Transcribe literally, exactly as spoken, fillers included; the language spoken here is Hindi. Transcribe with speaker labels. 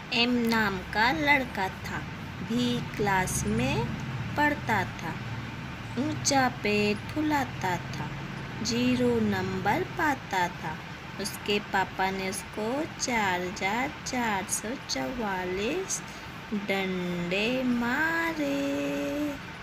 Speaker 1: एम नाम का लड़का था, भी क्लास में पढ़ता था। ऊंचा पेट फुलाता था, जीरो नंबर पाता था। उसके पापा ने उसको चार हजार चार सौ चौवालीस डंडे मारे।